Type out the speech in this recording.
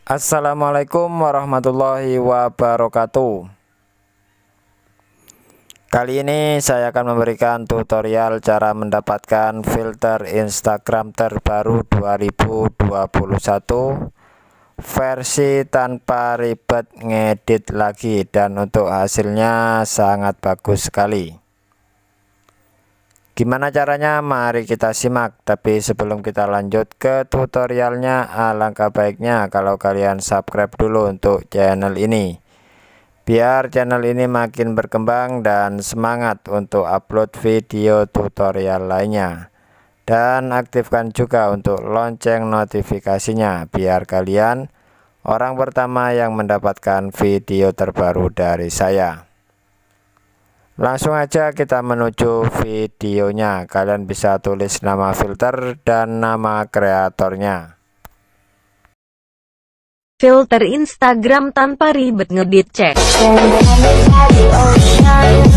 Assalamualaikum warahmatullahi wabarakatuh. Kali ini saya akan memberikan tutorial cara mendapatkan filter Instagram terbaru 2021 versi tanpa ribet ngedit lagi, dan untuk hasilnya sangat bagus sekali. Gimana caranya? Mari kita simak. Tapi sebelum kita lanjut ke tutorialnya, alangkah baiknya kalau kalian subscribe dulu untuk channel ini, biar channel ini makin berkembang dan semangat untuk upload video tutorial lainnya. Dan aktifkan juga untuk lonceng notifikasinya, biar kalian orang pertama yang mendapatkan video terbaru dari saya. Langsung aja kita menuju videonya. Kalian bisa tulis nama filter dan nama kreatornya. Filter Instagram tanpa ribet ngedit, cek.